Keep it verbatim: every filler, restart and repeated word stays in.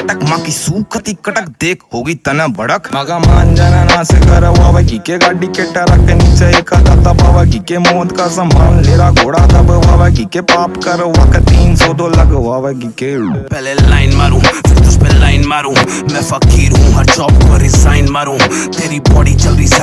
कटक माँ की सूखती कटक देख होगी तना भड़क मगा मान जाना ना से करवा की के गाड़ी के टरक के नीचे एक दाता बाबा की के मौत का सामान लेरा घोड़ा दबवा की के पाप करवा का तीन सौ दो लगवा की के पहले लाइन मारूं फिर तुझ पे लाइन मारूं मैं फकीर हूँ हर जॉब को रिजाइन मारूं तेरी बॉडी चल रही